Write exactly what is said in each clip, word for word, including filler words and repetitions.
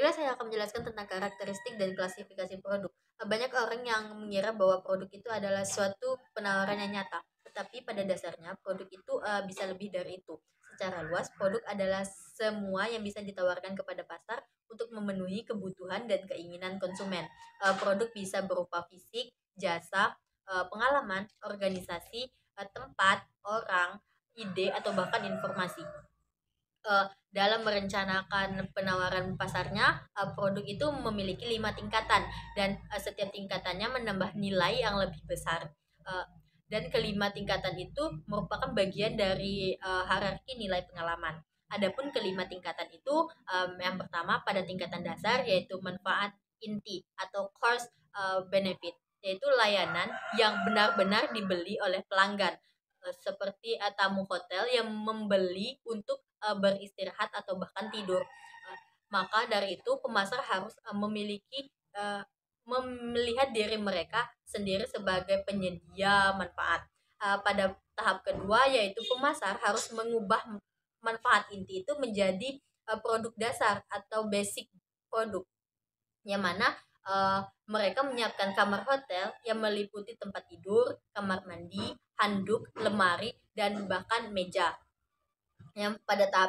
Inilah saya akan menjelaskan tentang karakteristik dan klasifikasi produk. Eh, Banyak orang yang mengira bahwa produk itu adalah suatu penawaran yang nyata, tetapi pada dasarnya produk itu eh, bisa lebih dari itu. Secara luas, produk adalah semua yang bisa ditawarkan kepada pasar untuk memenuhi kebutuhan dan keinginan konsumen. Eh, Produk bisa berupa fisik, jasa, eh, pengalaman, organisasi, eh, tempat, orang, ide, atau bahkan informasi. Eh, dalam merencanakan penawaran pasarnya, eh, produk itu memiliki lima tingkatan dan eh, setiap tingkatannya menambah nilai yang lebih besar. Eh, dan kelima tingkatan itu merupakan bagian dari eh, hierarki nilai pengalaman. Adapun kelima tingkatan itu, em, yang pertama pada tingkatan dasar yaitu manfaat inti atau cost eh, benefit, yaitu layanan yang benar-benar dibeli oleh pelanggan. Eh, seperti eh, tamu hotel yang membeli untuk eh, beristirahat atau bahkan tidur. Eh, maka dari itu pemasar harus eh, memiliki eh, melihat diri mereka sendiri sebagai penyedia manfaat. Eh, pada tahap kedua yaitu pemasar harus mengubah manfaat inti itu menjadi eh, produk dasar atau basic produk, yang mana eh, mereka menyiapkan kamar hotel yang meliputi tempat tidur, kamar mandi, handuk, lemari, dan bahkan meja. Yang pada tahap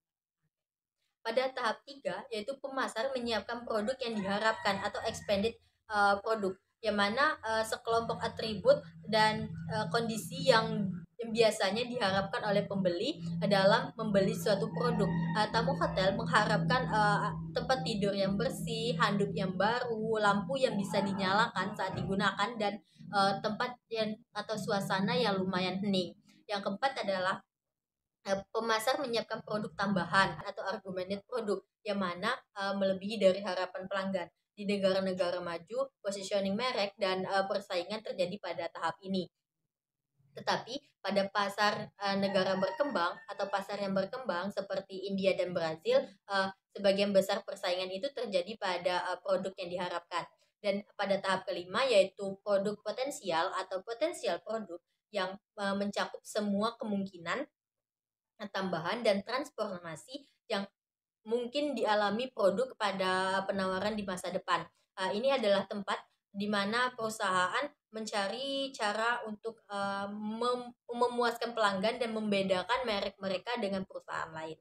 pada tahap tiga yaitu pemasar menyiapkan produk yang diharapkan atau expanded uh, produk, yang mana uh, sekelompok atribut dan uh, kondisi yang yang biasanya diharapkan oleh pembeli dalam membeli suatu produk. Uh, tamu hotel mengharapkan uh, tempat tidur yang bersih, handuk yang baru, lampu yang bisa dinyalakan saat digunakan, dan uh, tempat yang atau suasana yang lumayan hening. Yang keempat adalah eh, pemasar menyiapkan produk tambahan atau argumented produk, yang mana uh, melebihi dari harapan pelanggan. Di negara-negara maju, positioning merek dan uh, persaingan terjadi pada tahap ini. Tetapi pada pasar uh, negara berkembang atau pasar yang berkembang seperti India dan Brazil, uh, sebagian besar persaingan itu terjadi pada uh, produk yang diharapkan. Dan pada tahap kelima yaitu produk potensial atau potensial produk yang uh, mencakup semua kemungkinan tambahan dan transformasi yang mungkin dialami produk pada penawaran di masa depan. Uh, ini adalah tempat di mana perusahaan mencari cara untuk uh, mem- memuaskan pelanggan dan membedakan merek mereka dengan perusahaan lain.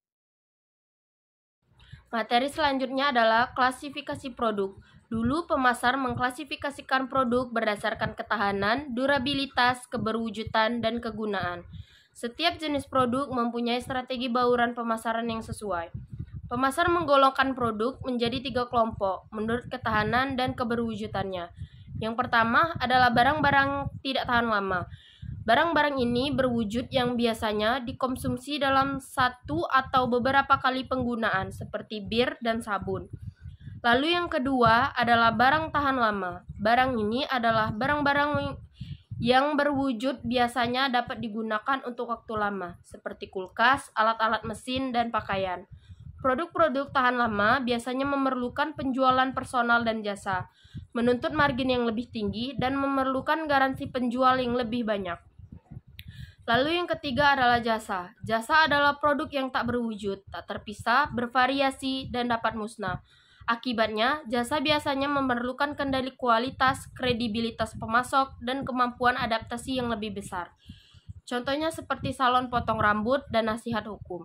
Materi selanjutnya adalah klasifikasi produk. Dulu pemasar mengklasifikasikan produk berdasarkan ketahanan, durabilitas, keberwujudan, dan kegunaan. Setiap jenis produk mempunyai strategi bauran pemasaran yang sesuai. Pemasar menggolongkan produk menjadi tiga kelompok menurut ketahanan dan keberwujudannya. Yang pertama adalah barang-barang tidak tahan lama. Barang-barang ini berwujud yang biasanya dikonsumsi dalam satu atau beberapa kali penggunaan, seperti bir dan sabun. Lalu yang kedua adalah barang tahan lama. Barang ini adalah barang-barang yang berwujud biasanya dapat digunakan untuk waktu lama, seperti kulkas, alat-alat mesin, dan pakaian. Produk-produk tahan lama biasanya memerlukan penjualan personal dan jasa, menuntut margin yang lebih tinggi, dan memerlukan garansi penjual yang lebih banyak. Lalu yang ketiga adalah jasa. Jasa adalah produk yang tak berwujud, tak terpisah, bervariasi, dan dapat musnah. Akibatnya, jasa biasanya memerlukan kendali kualitas, kredibilitas pemasok, dan kemampuan adaptasi yang lebih besar. Contohnya seperti salon potong rambut dan nasihat hukum.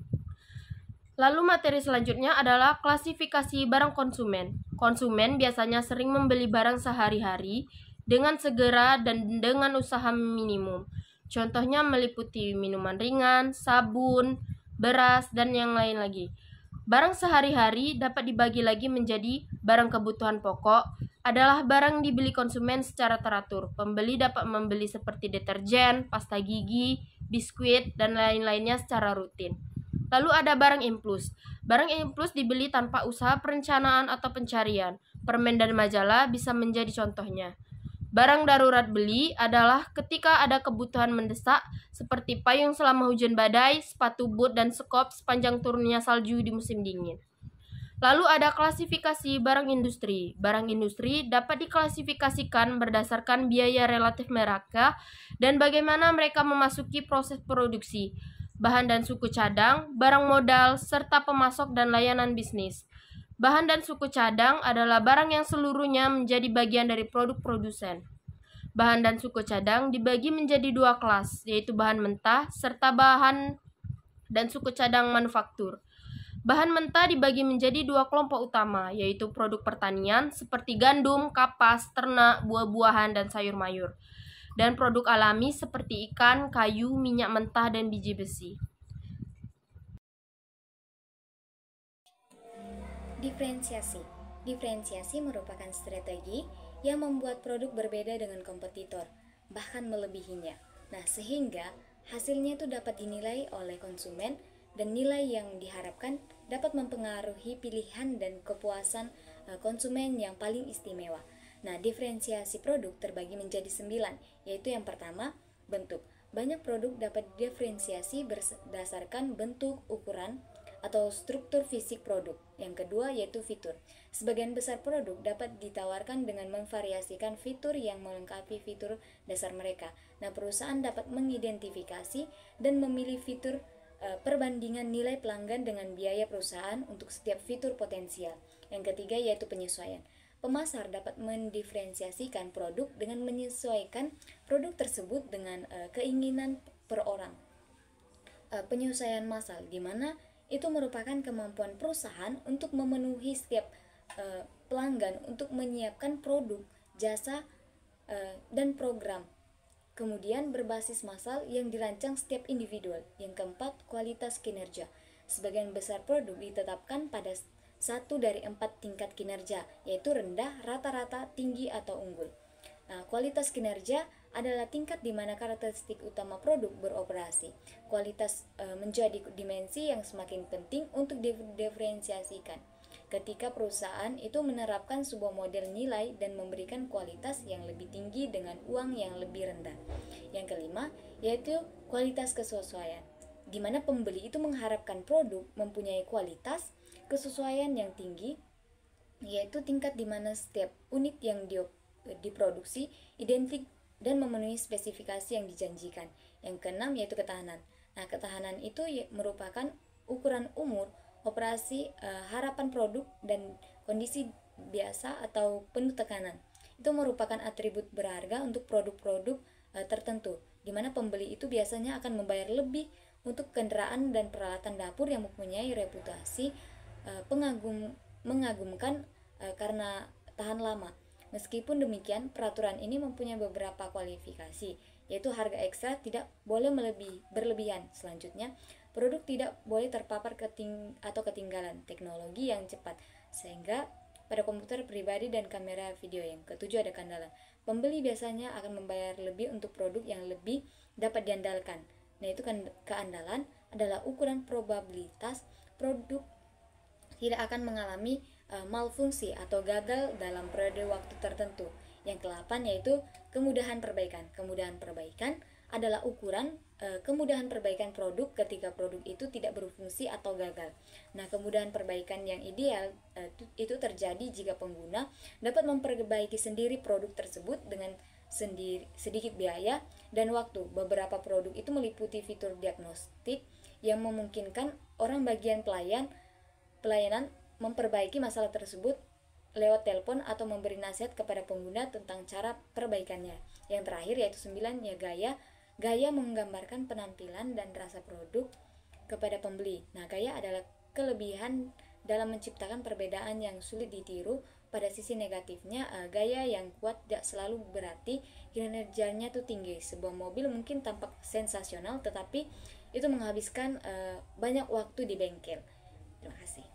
Lalu materi selanjutnya adalah klasifikasi barang konsumen. Konsumen biasanya sering membeli barang sehari-hari dengan segera dan dengan usaha minimum. Contohnya meliputi minuman ringan, sabun, beras, dan yang lain lagi. Barang sehari-hari dapat dibagi lagi menjadi barang kebutuhan pokok, adalah barang dibeli konsumen secara teratur. Pembeli dapat membeli seperti deterjen, pasta gigi, biskuit, dan lain-lainnya secara rutin. Lalu ada barang impuls. Barang impuls dibeli tanpa usaha perencanaan atau pencarian. Permen dan majalah bisa menjadi contohnya. Barang darurat beli adalah ketika ada kebutuhan mendesak seperti payung selama hujan badai, sepatu boot, dan skop sepanjang turunnya salju di musim dingin. Lalu ada klasifikasi barang industri. Barang industri dapat diklasifikasikan berdasarkan biaya relatif mereka dan bagaimana mereka memasuki proses produksi, bahan dan suku cadang, barang modal, serta pemasok dan layanan bisnis. Bahan dan suku cadang adalah barang yang seluruhnya menjadi bagian dari produk produsen. Bahan dan suku cadang dibagi menjadi dua kelas, yaitu bahan mentah serta bahan dan suku cadang manufaktur. Bahan mentah dibagi menjadi dua kelompok utama, yaitu produk pertanian seperti gandum, kapas, ternak, buah-buahan, dan sayur mayur, dan produk alami seperti ikan, kayu, minyak mentah, dan biji besi. Diferensiasi. Diferensiasi merupakan strategi yang membuat produk berbeda dengan kompetitor, bahkan melebihinya. Nah, sehingga hasilnya itu dapat dinilai oleh konsumen dan nilai yang diharapkan dapat mempengaruhi pilihan dan kepuasan konsumen yang paling istimewa. Nah, diferensiasi produk terbagi menjadi sembilan, yaitu yang pertama, bentuk. Banyak produk dapat diferensiasi berdasarkan bentuk, ukuran, atau struktur fisik produk. Yang kedua yaitu fitur. Sebagian besar produk dapat ditawarkan dengan memvariasikan fitur yang melengkapi fitur dasar mereka. Nah, perusahaan dapat mengidentifikasi dan memilih fitur e, perbandingan nilai pelanggan dengan biaya perusahaan untuk setiap fitur potensial. Yang ketiga yaitu penyesuaian. Pemasar dapat mendiferensiasikan produk dengan menyesuaikan produk tersebut dengan e, keinginan per orang. E, penyesuaian massal, di mana itu merupakan kemampuan perusahaan untuk memenuhi setiap uh, pelanggan untuk menyiapkan produk, jasa, uh, dan program. Kemudian berbasis massal yang dirancang setiap individual. Yang keempat, kualitas kinerja. Sebagian besar produk ditetapkan pada satu dari empat tingkat kinerja, yaitu rendah, rata-rata, tinggi, atau unggul. Nah, kualitas kinerja adalah tingkat di mana karakteristik utama produk beroperasi. Kualitas e, menjadi dimensi yang semakin penting untuk diferensiasikan. Ketika perusahaan itu menerapkan sebuah model nilai dan memberikan kualitas yang lebih tinggi dengan uang yang lebih rendah. Yang kelima, yaitu kualitas kesesuaian, di mana pembeli itu mengharapkan produk mempunyai kualitas kesesuaian yang tinggi, yaitu tingkat di mana setiap unit yang di diproduksi identik dan memenuhi spesifikasi yang dijanjikan. Yang keenam yaitu ketahanan. Nah, ketahanan itu merupakan ukuran umur, operasi, e, harapan produk, dan kondisi biasa atau penuh tekanan. Itu merupakan atribut berharga untuk produk-produk e, tertentu, di mana pembeli itu biasanya akan membayar lebih untuk kendaraan dan peralatan dapur yang mempunyai reputasi e, pengagum mengagumkan e, karena tahan lama. Meskipun demikian, peraturan ini mempunyai beberapa kualifikasi, yaitu harga ekstra tidak boleh melebih, berlebihan. Selanjutnya, produk tidak boleh terpapar keting, atau ketinggalan teknologi yang cepat, sehingga pada komputer pribadi dan kamera video. Yang ketujuh ada keandalan. Pembeli biasanya akan membayar lebih untuk produk yang lebih dapat diandalkan. Nah, itu kan keandalan adalah ukuran probabilitas produk tidak akan mengalami malfungsi atau gagal dalam periode waktu tertentu. Yang kedelapan yaitu kemudahan perbaikan. Kemudahan perbaikan adalah ukuran e, kemudahan perbaikan produk ketika produk itu tidak berfungsi atau gagal. Nah, kemudahan perbaikan yang ideal e, itu terjadi jika pengguna dapat memperbaiki sendiri produk tersebut dengan sendiri, sedikit biaya dan waktu. Beberapa produk itu meliputi fitur diagnostik yang memungkinkan orang bagian pelayan pelayanan memperbaiki masalah tersebut lewat telepon atau memberi nasihat kepada pengguna tentang cara perbaikannya. Yang terakhir yaitu sembilan ya gaya. Gaya menggambarkan penampilan dan rasa produk kepada pembeli. Nah, gaya adalah kelebihan dalam menciptakan perbedaan yang sulit ditiru. Pada sisi negatifnya, gaya yang kuat tidak selalu berarti kinerjanya itu tinggi. Sebuah mobil mungkin tampak sensasional, tetapi itu menghabiskan uh, banyak waktu di bengkel. Terima kasih.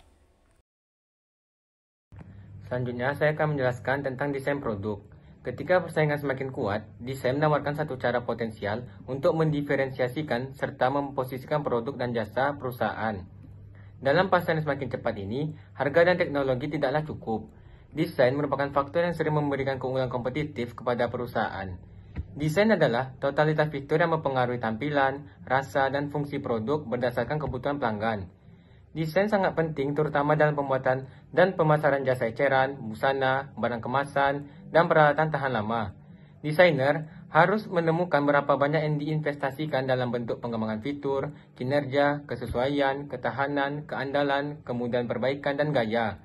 Selanjutnya, saya akan menjelaskan tentang desain produk. Ketika persaingan semakin kuat, desain menawarkan satu cara potensial untuk mendiferensiasikan serta memposisikan produk dan jasa perusahaan. Dalam pasar yang semakin cepat ini, harga dan teknologi tidaklah cukup. Desain merupakan faktor yang sering memberikan keunggulan kompetitif kepada perusahaan. Desain adalah totalitas fitur yang mempengaruhi tampilan, rasa, dan fungsi produk berdasarkan kebutuhan pelanggan. Desain sangat penting terutama dalam pembuatan dan pemasaran jasa eceran, busana, barang kemasan, dan peralatan tahan lama. Desainer harus menemukan berapa banyak yang diinvestasikan dalam bentuk pengembangan fitur, kinerja, kesesuaian, ketahanan, keandalan, kemudahan perbaikan, dan gaya.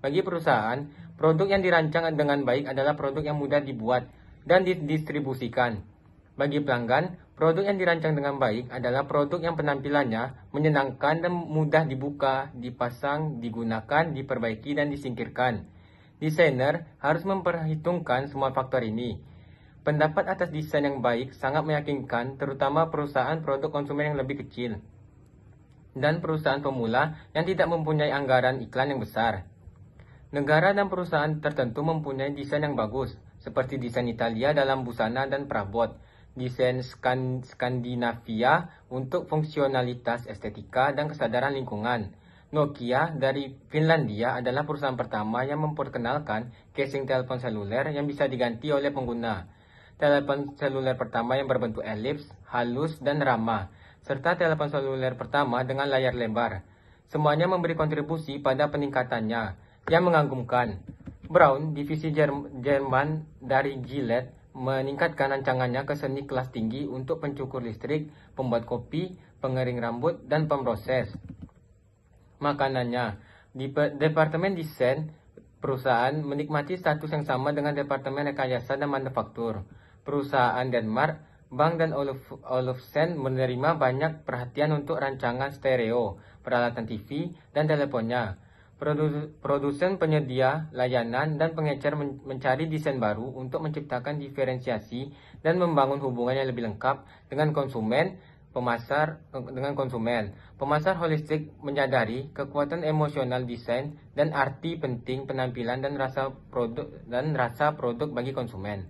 Bagi perusahaan, produk yang dirancang dengan baik adalah produk yang mudah dibuat dan didistribusikan. Bagi pelanggan, produk yang dirancang dengan baik adalah produk yang penampilannya menyenangkan dan mudah dibuka, dipasang, digunakan, diperbaiki, dan disingkirkan. Desainer harus memperhitungkan semua faktor ini. Pendapat atas desain yang baik sangat meyakinkan, terutama perusahaan produk konsumen yang lebih kecil dan perusahaan pemula yang tidak mempunyai anggaran iklan yang besar. Negara dan perusahaan tertentu mempunyai desain yang bagus, seperti desain Italia dalam busana dan perabot, desain Skandinavia untuk fungsionalitas estetika dan kesadaran lingkungan. Nokia dari Finlandia adalah perusahaan pertama yang memperkenalkan casing telepon seluler yang bisa diganti oleh pengguna. Telepon seluler pertama yang berbentuk elips, halus, dan ramah, serta telepon seluler pertama dengan layar lebar. Semuanya memberi kontribusi pada peningkatannya yang mengagumkan. Braun, divisi Jerman dari Gillette, meningkatkan rancangannya ke seni kelas tinggi untuk pencukur listrik, pembuat kopi, pengering rambut, dan pemroses makanannya. Di Departemen Desain perusahaan menikmati status yang sama dengan Departemen Rekayasa dan Manufaktur. Perusahaan Denmark, Bang dan Oluf, Olufsen menerima banyak perhatian untuk rancangan stereo, peralatan T V, dan teleponnya. Produ, produsen penyedia layanan dan pengecer men, mencari desain baru untuk menciptakan diferensiasi dan membangun hubungan yang lebih lengkap dengan konsumen, pemasar dengan konsumen. Pemasar holistik menyadari kekuatan emosional desain dan arti penting penampilan dan rasa produk dan rasa produk bagi konsumen.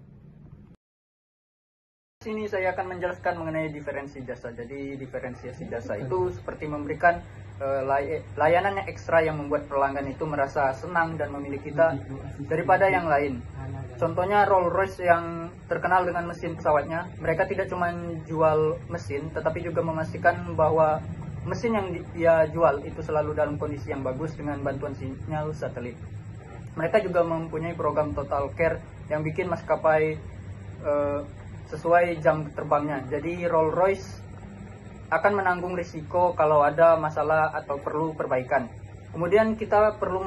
Di sini saya akan menjelaskan mengenai diferensi jasa. Jadi diferensiasi jasa itu seperti memberikan uh, lay layanan yang ekstra yang membuat pelanggan itu merasa senang dan memilih kita daripada yang lain. Contohnya Rolls-Royce yang terkenal dengan mesin pesawatnya, mereka tidak cuma jual mesin, tetapi juga memastikan bahwa mesin yang dia jual itu selalu dalam kondisi yang bagus dengan bantuan sinyal satelit. Mereka juga mempunyai program Total Care yang bikin maskapai uh, sesuai jam terbangnya. Jadi Rolls-Royce akan menanggung risiko kalau ada masalah atau perlu perbaikan. Kemudian kita perlu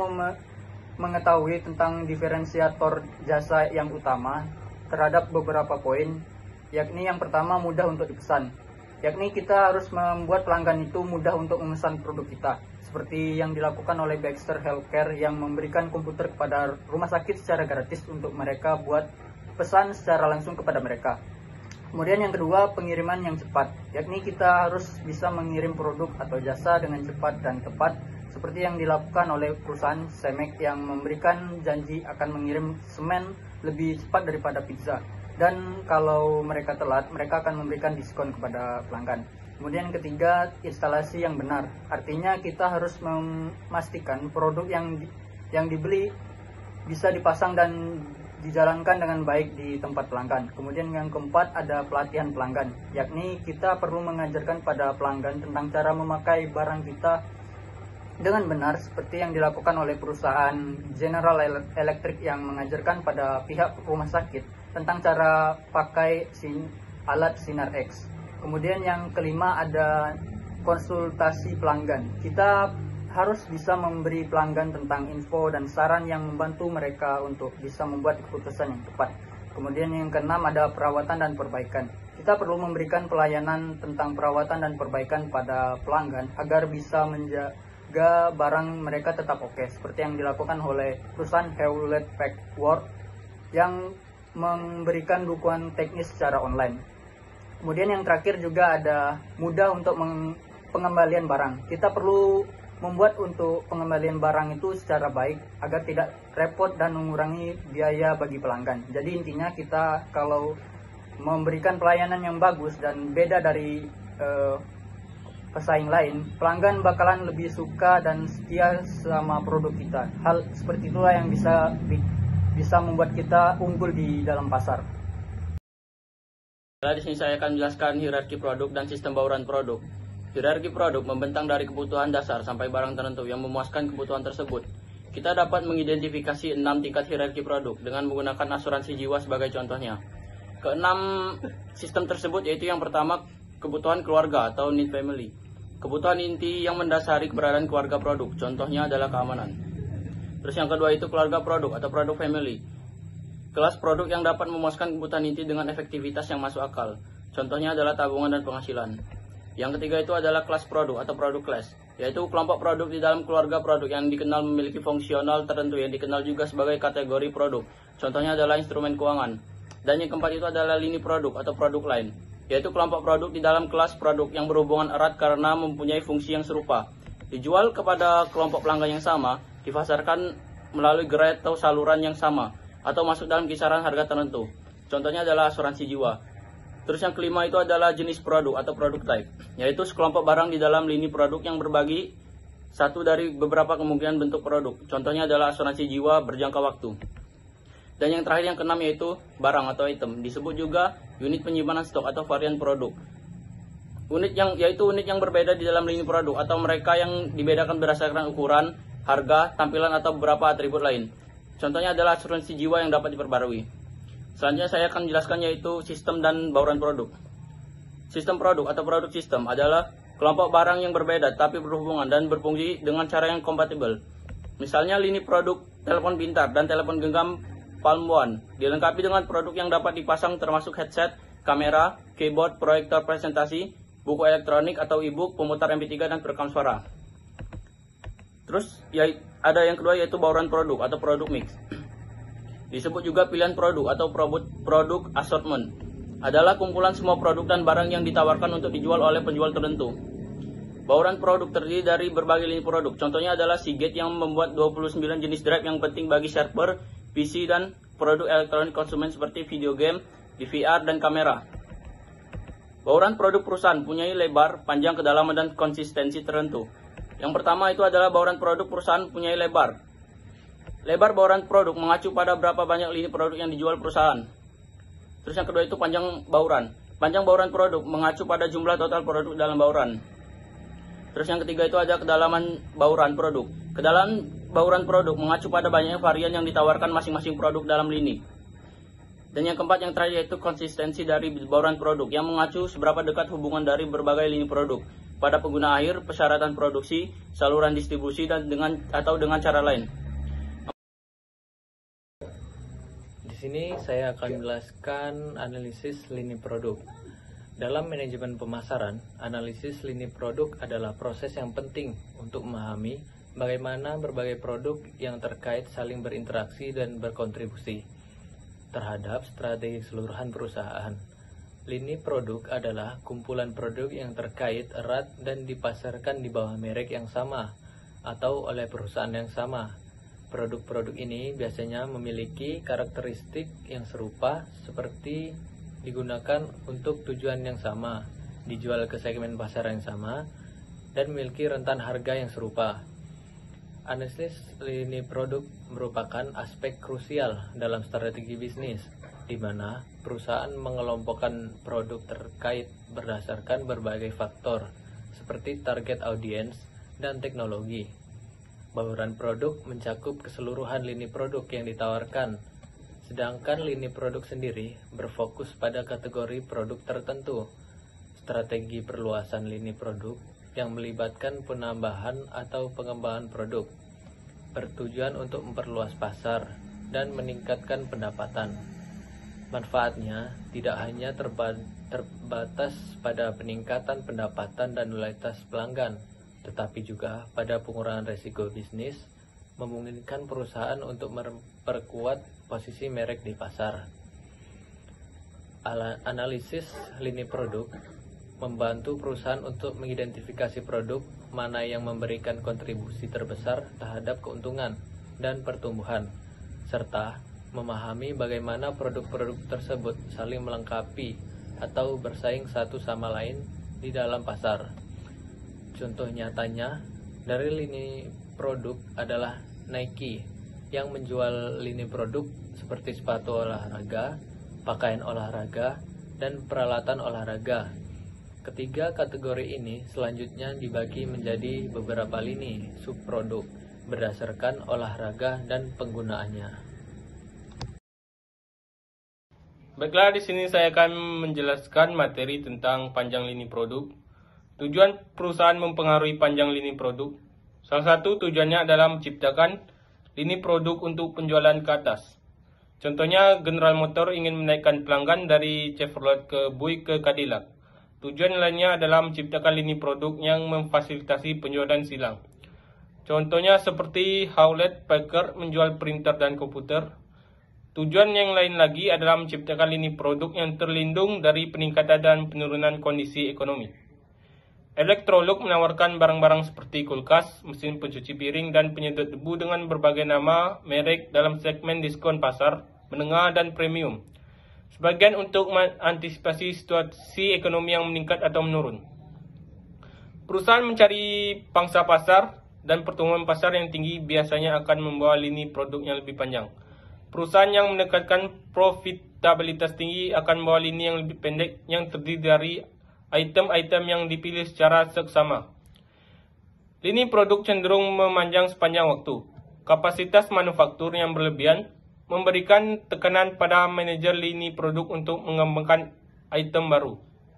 mengetahui tentang diferensiator jasa yang utama terhadap beberapa poin, yakni yang pertama mudah untuk dipesan. Yakni kita harus membuat pelanggan itu mudah untuk memesan produk kita, seperti yang dilakukan oleh Baxter Healthcare yang memberikan komputer kepada rumah sakit secara gratis untuk mereka buat pesan secara langsung kepada mereka. Kemudian yang kedua, pengiriman yang cepat, yakni kita harus bisa mengirim produk atau jasa dengan cepat dan tepat, seperti yang dilakukan oleh perusahaan Cemex yang memberikan janji akan mengirim semen lebih cepat daripada pizza. Dan kalau mereka telat, mereka akan memberikan diskon kepada pelanggan. Kemudian yang ketiga, instalasi yang benar, artinya kita harus memastikan produk yang yang dibeli bisa dipasang dan dijalankan dengan baik di tempat pelanggan. Kemudian yang keempat ada pelatihan pelanggan, yakni kita perlu mengajarkan pada pelanggan tentang cara memakai barang kita dengan benar, seperti yang dilakukan oleh perusahaan General Electric yang mengajarkan pada pihak rumah sakit tentang cara pakai sin alat sinar X. Kemudian yang kelima ada konsultasi pelanggan. Kita harus bisa memberi pelanggan tentang info dan saran yang membantu mereka untuk bisa membuat keputusan yang tepat. Kemudian yang keenam ada perawatan dan perbaikan. Kita perlu memberikan pelayanan tentang perawatan dan perbaikan pada pelanggan agar bisa menjaga barang mereka tetap oke, seperti yang dilakukan oleh perusahaan Hewlett Packard yang memberikan dukungan teknis secara online. Kemudian yang terakhir juga ada mudah untuk pengembalian barang. Kita perlu membuat untuk pengembalian barang itu secara baik agar tidak repot dan mengurangi biaya bagi pelanggan. Jadi intinya kita kalau memberikan pelayanan yang bagus dan beda dari eh, pesaing lain, pelanggan bakalan lebih suka dan setia sama produk kita. Hal seperti itulah yang bisa bisa membuat kita unggul di dalam pasar. Di sini saya akan menjelaskan hierarki produk dan sistem bauran produk. Hierarki produk membentang dari kebutuhan dasar sampai barang tertentu yang memuaskan kebutuhan tersebut. Kita dapat mengidentifikasi enam tingkat hierarki produk dengan menggunakan asuransi jiwa sebagai contohnya. Keenam sistem tersebut yaitu yang pertama, kebutuhan keluarga atau need family. Kebutuhan inti yang mendasari keberadaan keluarga produk, contohnya adalah keamanan. Terus yang kedua itu keluarga produk atau produk family. Kelas produk yang dapat memuaskan kebutuhan inti dengan efektivitas yang masuk akal. Contohnya adalah tabungan dan penghasilan. Yang ketiga itu adalah kelas produk atau produk class, yaitu kelompok produk di dalam keluarga produk yang dikenal memiliki fungsional tertentu yang dikenal juga sebagai kategori produk. Contohnya adalah instrumen keuangan. Dan yang keempat itu adalah lini produk atau produk lain, yaitu kelompok produk di dalam kelas produk yang berhubungan erat karena mempunyai fungsi yang serupa. Dijual kepada kelompok pelanggan yang sama, dipasarkan melalui gerai atau saluran yang sama, atau masuk dalam kisaran harga tertentu. Contohnya adalah asuransi jiwa. Terus yang kelima itu adalah jenis produk atau produk type, yaitu sekelompok barang di dalam lini produk yang berbagi satu dari beberapa kemungkinan bentuk produk. Contohnya adalah asuransi jiwa berjangka waktu. Dan yang terakhir yang keenam yaitu barang atau item, disebut juga unit penyimpanan stok atau varian produk. Unit yang yaitu unit yang berbeda di dalam lini produk atau mereka yang dibedakan berdasarkan ukuran, harga, tampilan atau beberapa atribut lain. Contohnya adalah asuransi jiwa yang dapat diperbarui. Selanjutnya saya akan menjelaskan yaitu sistem dan bauran produk. Sistem produk atau produk sistem adalah kelompok barang yang berbeda tapi berhubungan dan berfungsi dengan cara yang kompatibel. Misalnya lini produk telepon pintar dan telepon genggam Palm One dilengkapi dengan produk yang dapat dipasang termasuk headset, kamera, keyboard, proyektor presentasi, buku elektronik atau e-book, pemutar M P tiga dan perekam suara. Terus ya, ada yang kedua yaitu bauran produk atau produk mix. Disebut juga pilihan produk atau produk assortment. Adalah kumpulan semua produk dan barang yang ditawarkan untuk dijual oleh penjual tertentu. Bauran produk terdiri dari berbagai lini produk. Contohnya adalah Seagate yang membuat dua puluh sembilan jenis drive yang penting bagi server, P C dan produk elektronik konsumen seperti video game, D V R dan kamera. Bauran produk perusahaan punya lebar, panjang, kedalaman dan konsistensi tertentu. Yang pertama itu adalah bauran produk perusahaan punya lebar. Lebar bauran produk mengacu pada berapa banyak lini produk yang dijual perusahaan. Terus yang kedua itu panjang bauran. Panjang bauran produk mengacu pada jumlah total produk dalam bauran. Terus yang ketiga itu ada kedalaman bauran produk. Kedalaman bauran produk mengacu pada banyaknya varian yang ditawarkan masing-masing produk dalam lini. Dan yang keempat yang terakhir yaitu konsistensi dari bauran produk yang mengacu seberapa dekat hubungan dari berbagai lini produk pada pengguna akhir, persyaratan produksi, saluran distribusi dan dengan atau dengan cara lain. Di sini saya akan menjelaskan analisis lini produk. Dalam manajemen pemasaran, analisis lini produk adalah proses yang penting untuk memahami bagaimana berbagai produk yang terkait saling berinteraksi dan berkontribusi terhadap strategi keseluruhan perusahaan. Lini produk adalah kumpulan produk yang terkait erat dan dipasarkan di bawah merek yang sama atau oleh perusahaan yang sama. Produk-produk ini biasanya memiliki karakteristik yang serupa seperti digunakan untuk tujuan yang sama, dijual ke segmen pasar yang sama, dan memiliki rentan harga yang serupa. Analisis lini produk merupakan aspek krusial dalam strategi bisnis, di mana perusahaan mengelompokkan produk terkait berdasarkan berbagai faktor, seperti target audiens dan teknologi. Bauran produk mencakup keseluruhan lini produk yang ditawarkan, sedangkan lini produk sendiri berfokus pada kategori produk tertentu. Strategi perluasan lini produk yang melibatkan penambahan atau pengembangan produk, bertujuan untuk memperluas pasar dan meningkatkan pendapatan. Manfaatnya tidak hanya terba terbatas pada peningkatan pendapatan dan loyalitas pelanggan, tetapi juga pada pengurangan risiko bisnis, memungkinkan perusahaan untuk memperkuat posisi merek di pasar. Analisis lini produk membantu perusahaan untuk mengidentifikasi produk mana yang memberikan kontribusi terbesar terhadap keuntungan dan pertumbuhan, serta memahami bagaimana produk-produk tersebut saling melengkapi atau bersaing satu sama lain di dalam pasar. Contoh nyatanya dari lini produk adalah Nike yang menjual lini produk seperti sepatu olahraga, pakaian olahraga, dan peralatan olahraga. Ketiga kategori ini selanjutnya dibagi menjadi beberapa lini subproduk berdasarkan olahraga dan penggunaannya. Baiklah, di sini saya akan menjelaskan materi tentang panjang lini produk. Tujuan perusahaan mempengaruhi panjang lini produk. Salah satu tujuannya adalah menciptakan lini produk untuk penjualan ke atas. Contohnya, General Motor ingin menaikkan pelanggan dari Chevrolet ke Buick ke Cadillac. Tujuan lainnya adalah menciptakan lini produk yang memfasilitasi penjualan silang. Contohnya seperti Hewlett Packard menjual printer dan komputer. Tujuan yang lain lagi adalah menciptakan lini produk yang terlindung dari peningkatan dan penurunan kondisi ekonomi. Electrolux menawarkan barang-barang seperti kulkas, mesin pencuci piring, dan penyedot debu dengan berbagai nama merek dalam segmen diskon pasar, menengah, dan premium. Sebagian untuk mengantisipasi situasi ekonomi yang meningkat atau menurun. Perusahaan mencari pangsa pasar dan pertumbuhan pasar yang tinggi biasanya akan membawa lini produk yang lebih panjang. Perusahaan yang menekankan profitabilitas tinggi akan membawa lini yang lebih pendek yang terdiri dari item-item yang dipilih secara seksama. Lini produk cenderung memanjang sepanjang waktu. Kapasitas manufaktur yang berlebihan memberikan tekanan pada manajer lini produk untuk mengembangkan item baru.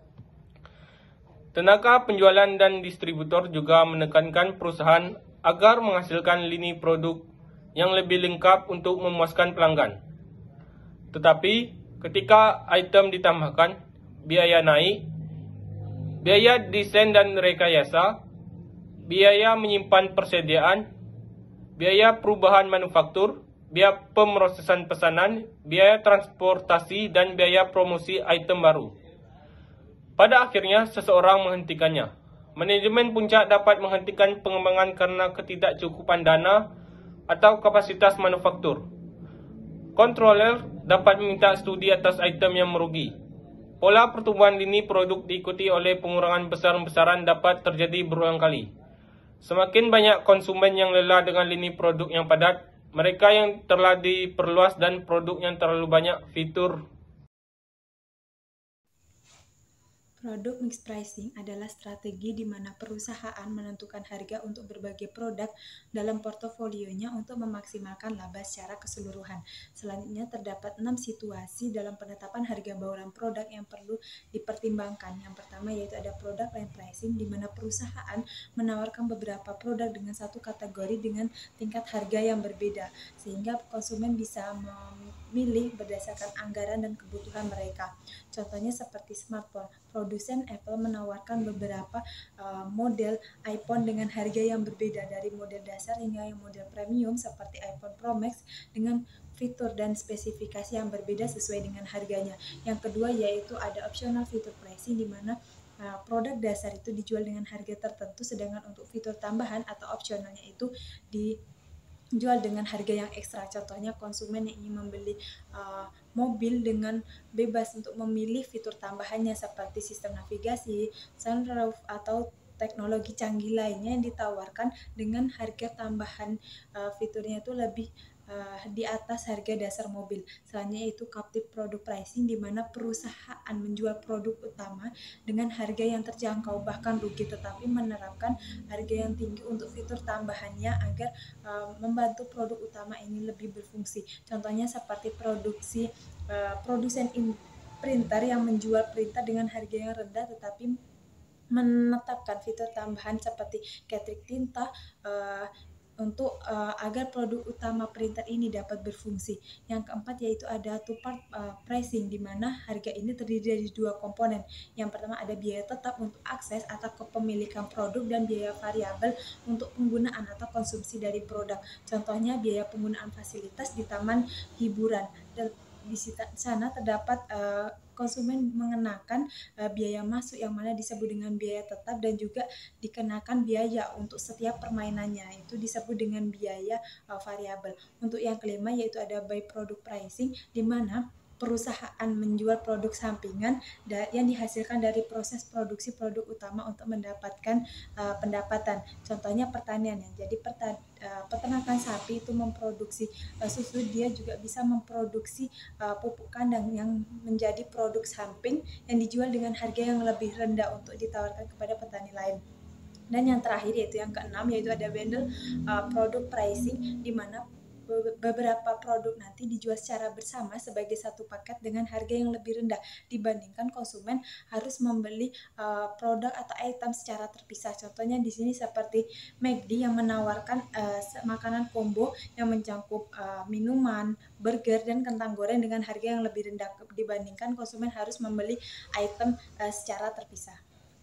Tenaga penjualan dan distributor juga menekankan perusahaan agar menghasilkan lini produk yang lebih lengkap untuk memuaskan pelanggan. Tetapi, ketika item ditambahkan, biaya naik, biaya desain dan rekayasa, biaya menyimpan persediaan, biaya perubahan manufaktur, biaya pemrosesan pesanan, biaya transportasi, dan biaya promosi item baru. Pada akhirnya, seseorang menghentikannya. Manajemen puncak dapat menghentikan pengembangan karena ketidakcukupan dana atau kapasitas manufaktur. Controller dapat meminta studi atas item yang merugi. Pola pertumbuhan lini produk diikuti oleh pengurangan besar-besaran dapat terjadi berulang kali. Semakin banyak konsumen yang lelah dengan lini produk yang padat, mereka yang telah diperluas, dan produk yang terlalu banyak fitur. Product mix pricing adalah strategi di mana perusahaan menentukan harga untuk berbagai produk dalam portofolionya untuk memaksimalkan laba secara keseluruhan. Selanjutnya terdapat enam situasi dalam penetapan harga bauran produk yang perlu dipertimbangkan. Yang pertama yaitu ada product line pricing, di mana perusahaan menawarkan beberapa produk dengan satu kategori dengan tingkat harga yang berbeda, sehingga konsumen bisa memilih berdasarkan anggaran dan kebutuhan mereka. Contohnya seperti smartphone. Produsen Apple menawarkan beberapa uh, model iPhone dengan harga yang berbeda, dari model dasar hingga yang model premium seperti iPhone Pro Max dengan fitur dan spesifikasi yang berbeda sesuai dengan harganya. Yang kedua yaitu ada optional feature pricing, di mana uh, produk dasar itu dijual dengan harga tertentu, sedangkan untuk fitur tambahan atau opsionalnya itu di jual dengan harga yang ekstra. Contohnya konsumen yang ingin membeli uh, mobil dengan bebas untuk memilih fitur tambahannya seperti sistem navigasi, sunroof, atau teknologi canggih lainnya yang ditawarkan dengan harga tambahan uh, fiturnya itu lebih uh, di atas harga dasar mobil. Selanjutnya itu captive product pricing, di mana perusahaan menjual produk utama dengan harga yang terjangkau bahkan rugi, tetapi menerapkan harga yang tinggi untuk fitur tambahannya agar uh, membantu produk utama ini lebih berfungsi. Contohnya seperti produksi uh, produsen printer yang menjual printer dengan harga yang rendah tetapi menetapkan fitur tambahan seperti cartridge tinta uh, untuk uh, agar produk utama printer ini dapat berfungsi. Yang keempat yaitu ada two part uh, pricing, di mana harga ini terdiri dari dua komponen. Yang pertama ada biaya tetap untuk akses atau kepemilikan produk dan biaya variabel untuk penggunaan atau konsumsi dari produk. Contohnya biaya penggunaan fasilitas di taman hiburan. Dan di sana terdapat uh, konsumen mengenakan uh, biaya masuk yang mana disebut dengan biaya tetap, dan juga dikenakan biaya untuk setiap permainannya, itu disebut dengan biaya uh, variabel. Untuk yang kelima yaitu ada by product pricing, di mana perusahaan menjual produk sampingan yang dihasilkan dari proses produksi produk utama untuk mendapatkan uh, pendapatan. Contohnya pertanian ya. Jadi pertan, uh, peternakan sapi itu memproduksi uh, susu, dia juga bisa memproduksi uh, pupuk kandang yang menjadi produk samping yang dijual dengan harga yang lebih rendah untuk ditawarkan kepada petani lain. Dan yang terakhir yaitu yang keenam yaitu ada bundle uh, product pricing, di mana beberapa produk nanti dijual secara bersama sebagai satu paket dengan harga yang lebih rendah dibandingkan konsumen harus membeli uh, produk atau item secara terpisah. Contohnya di sini seperti McD yang menawarkan uh, makanan combo yang mencakup uh, minuman, burger, dan kentang goreng dengan harga yang lebih rendah dibandingkan konsumen harus membeli item uh, secara terpisah.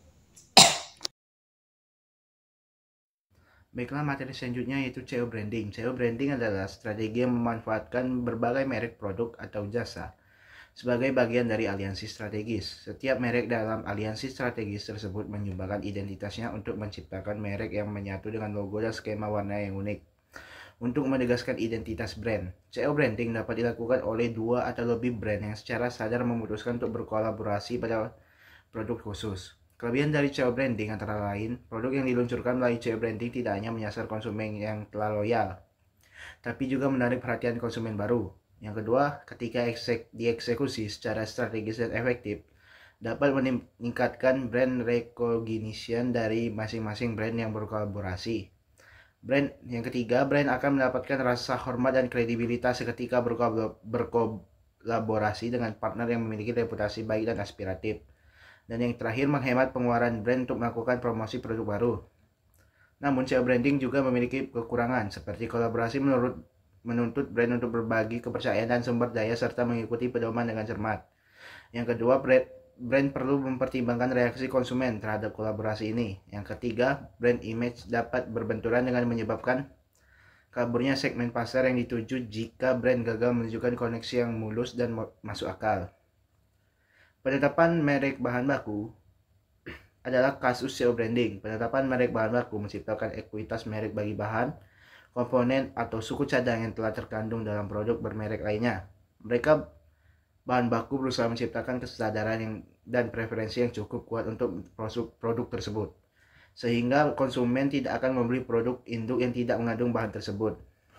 Baiklah, materi selanjutnya yaitu C E O branding. C E O branding adalah strategi yang memanfaatkan berbagai merek produk atau jasa sebagai bagian dari aliansi strategis. Setiap merek dalam aliansi strategis tersebut menyumbangkan identitasnya untuk menciptakan merek yang menyatu dengan logo dan skema warna yang unik. Untuk menegaskan identitas brand, C E O branding dapat dilakukan oleh dua atau lebih brand yang secara sadar memutuskan untuk berkolaborasi pada produk khusus. Kelebihan dari C E O branding antara lain, produk yang diluncurkan melalui C E O branding tidak hanya menyasar konsumen yang telah loyal, tapi juga menarik perhatian konsumen baru. Yang kedua, ketika eksek, dieksekusi secara strategis dan efektif, dapat meningkatkan brand recognition dari masing-masing brand yang berkolaborasi. Brand yang ketiga, brand akan mendapatkan rasa hormat dan kredibilitas ketika berkolaborasi dengan partner yang memiliki reputasi baik dan aspiratif. Dan yang terakhir, menghemat pengeluaran brand untuk melakukan promosi produk baru. Namun, C E O branding juga memiliki kekurangan, seperti kolaborasi menurut, menuntut brand untuk berbagi kepercayaan dan sumber daya serta mengikuti pedoman dengan cermat. Yang kedua, brand, brand perlu mempertimbangkan reaksi konsumen terhadap kolaborasi ini. Yang ketiga, brand image dapat berbenturan dengan menyebabkan kaburnya segmen pasar yang dituju jika brand gagal menunjukkan koneksi yang mulus dan masuk akal. Penetapan merek bahan baku adalah kasus C E O branding. Penetapan merek bahan baku menciptakan ekuitas merek bagi bahan, komponen, atau suku cadang yang telah terkandung dalam produk bermerek lainnya. Mereka bahan baku berusaha menciptakan kesadaran yang, dan preferensi yang cukup kuat untuk produk, produk tersebut, sehingga konsumen tidak akan membeli produk induk yang tidak mengandung bahan tersebut.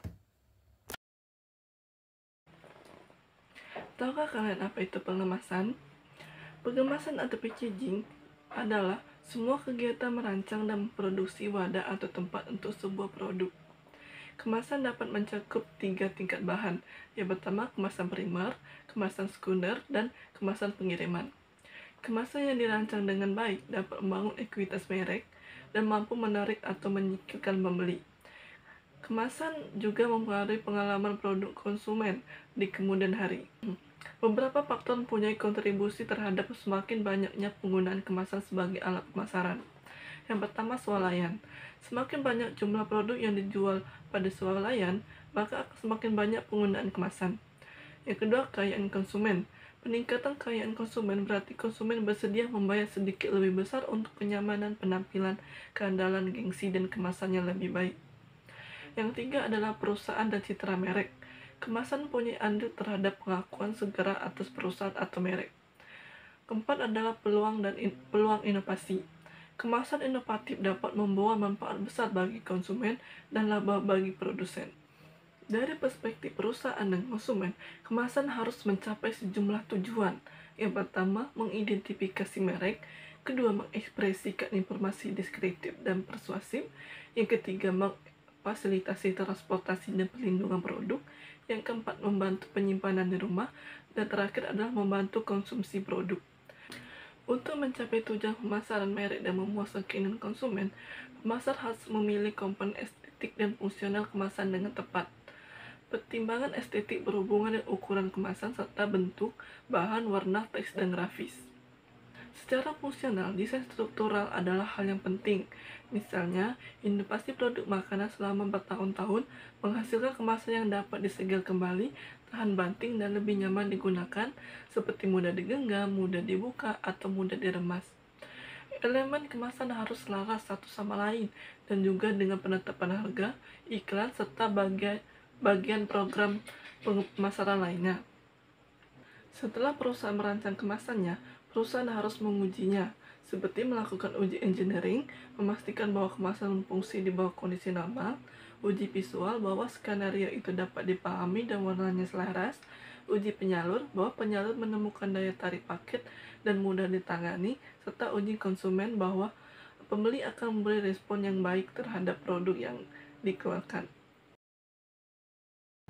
Tahukah kalian apa itu pengemasan? Pengemasan atau packaging adalah semua kegiatan merancang dan memproduksi wadah atau tempat untuk sebuah produk. Kemasan dapat mencakup tiga tingkat bahan. Yang pertama, kemasan primer, kemasan sekunder, dan kemasan pengiriman. Kemasan yang dirancang dengan baik dapat membangun ekuitas merek dan mampu menarik atau menyingkirkan pembeli. Kemasan juga mempengaruhi pengalaman produk konsumen di kemudian hari. Beberapa faktor mempunyai kontribusi terhadap semakin banyaknya penggunaan kemasan sebagai alat pemasaran. Yang pertama, swalayan. Semakin banyak jumlah produk yang dijual pada swalayan, maka akan semakin banyak penggunaan kemasan. Yang kedua, kekayaan konsumen. Peningkatan kekayaan konsumen berarti konsumen bersedia membayar sedikit lebih besar untuk kenyamanan, penampilan, keandalan, gengsi, dan kemasan yang lebih baik. Yang ketiga adalah perusahaan dan citra merek. Kemasan mempunyai andil terhadap pengakuan segera atas perusahaan atau merek. Keempat adalah peluang dan in, peluang inovasi. Kemasan inovatif dapat membawa manfaat besar bagi konsumen dan laba bagi produsen. Dari perspektif perusahaan dan konsumen, kemasan harus mencapai sejumlah tujuan. Yang pertama, mengidentifikasi merek. Kedua, mengekspresikan informasi deskriptif dan persuasif. Yang ketiga, memfasilitasi transportasi dan perlindungan produk. Yang keempat, membantu penyimpanan di rumah. Dan terakhir adalah membantu konsumsi produk. Untuk mencapai tujuan pemasaran merek dan memuaskan keinginan konsumen, pemasar harus memilih komponen estetik dan fungsional kemasan dengan tepat. Pertimbangan estetik berhubungan dengan ukuran kemasan serta bentuk, bahan, warna, teks, dan grafis. Secara fungsional, desain struktural adalah hal yang penting. Misalnya, inovasi produk makanan selama bertahun-tahun menghasilkan kemasan yang dapat disegel kembali, tahan banting, dan lebih nyaman digunakan, seperti mudah digenggam, mudah dibuka, atau mudah diremas. Elemen kemasan harus selaras satu sama lain, dan juga dengan penetapan harga, iklan, serta bagian, bagian program pemasaran lainnya. Setelah perusahaan merancang kemasannya, perusahaan harus mengujinya, seperti melakukan uji engineering, memastikan bahwa kemasan berfungsi di bawah kondisi normal, uji visual bahwa skenario itu dapat dipahami dan warnanya selaras, uji penyalur bahwa penyalur menemukan daya tarik paket dan mudah ditangani, serta uji konsumen bahwa pembeli akan memberi respon yang baik terhadap produk yang dikeluarkan.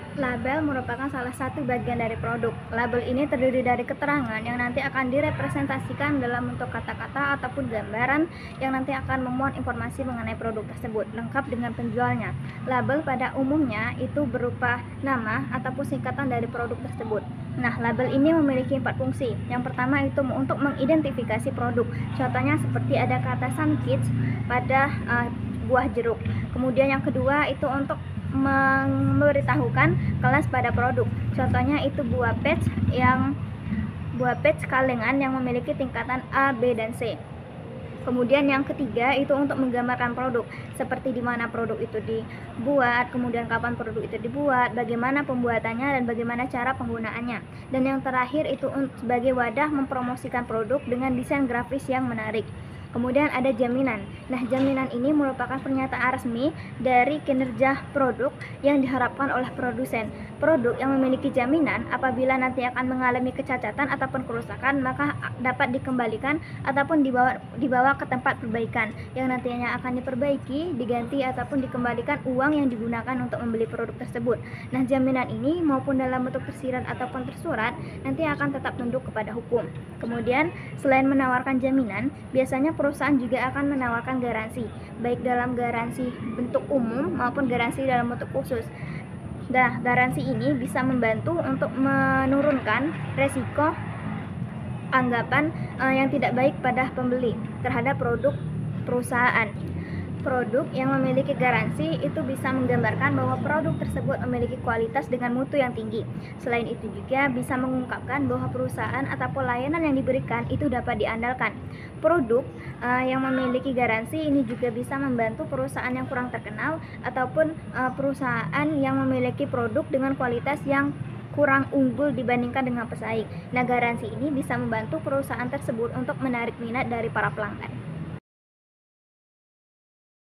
Label merupakan salah satu bagian dari produk. Label ini terdiri dari keterangan yang nanti akan direpresentasikan dalam bentuk kata-kata ataupun gambaran yang nanti akan memuat informasi mengenai produk tersebut, lengkap dengan penjualnya. Label pada umumnya itu berupa nama ataupun singkatan dari produk tersebut. Nah, label ini memiliki empat fungsi. Yang pertama itu untuk mengidentifikasi produk. Contohnya seperti ada kata Sunkids pada uh, buah jeruk. Kemudian yang kedua itu untuk memberitahukan kelas pada produk. Contohnya itu buah peach yang buah peach kalengan yang memiliki tingkatan A, B, dan C. Kemudian yang ketiga itu untuk menggambarkan produk, seperti di mana produk itu dibuat, kemudian kapan produk itu dibuat, bagaimana pembuatannya, dan bagaimana cara penggunaannya. Dan yang terakhir itu sebagai wadah mempromosikan produk dengan desain grafis yang menarik. Kemudian ada jaminan. Nah, jaminan ini merupakan pernyataan resmi dari kinerja produk yang diharapkan oleh produsen. Produk yang memiliki jaminan apabila nanti akan mengalami kecacatan ataupun kerusakan, maka dapat dikembalikan ataupun dibawa dibawa ke tempat perbaikan yang nantinya akan diperbaiki, diganti ataupun dikembalikan uang yang digunakan untuk membeli produk tersebut. Nah, jaminan ini maupun dalam bentuk tersirat ataupun tersurat nanti akan tetap tunduk kepada hukum. Kemudian, selain menawarkan jaminan, biasanya perusahaan juga akan menawarkan garansi, baik dalam garansi bentuk umum maupun garansi dalam bentuk khusus. Nah, garansi ini bisa membantu untuk menurunkan resiko anggapan uh, yang tidak baik pada pembeli terhadap produk perusahaan. Produk yang memiliki garansi itu bisa menggambarkan bahwa produk tersebut memiliki kualitas dengan mutu yang tinggi. Selain itu juga bisa mengungkapkan bahwa perusahaan ataupun layanan yang diberikan itu dapat diandalkan. Produk uh, yang memiliki garansi ini juga bisa membantu perusahaan yang kurang terkenal ataupun uh, perusahaan yang memiliki produk dengan kualitas yang kurang unggul dibandingkan dengan pesaing. Nah, garansi ini bisa membantu perusahaan tersebut untuk menarik minat dari para pelanggan.